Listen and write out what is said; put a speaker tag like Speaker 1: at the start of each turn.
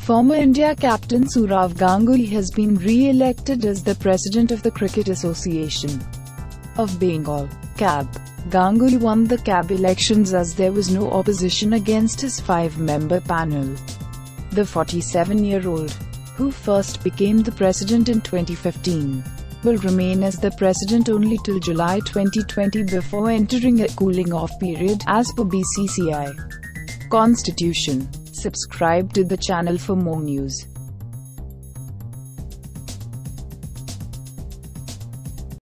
Speaker 1: Former India captain Sourav Ganguly has been re-elected as the president of the Cricket Association of Bengal, CAB. Ganguly won the CAB elections as there was no opposition against his 5-member panel. The 47-year-old, who first became the president in 2015, will remain as the president only till July 2020 before entering a cooling-off period, as per BCCI Constitution. Subscribe to the channel for more news.